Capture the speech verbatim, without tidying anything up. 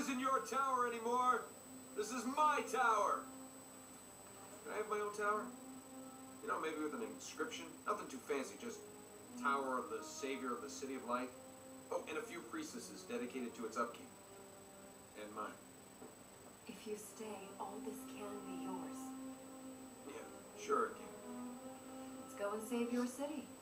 isn't your tower anymore. This is my tower. Can I have my own tower? You know, maybe with an inscription. Nothing too fancy, just Tower of the Savior of the City of Light. Oh, and a few priestesses dedicated to its upkeep. And mine. If you stay, all this can be yours. Yeah, sure it can. Let's go and save your city.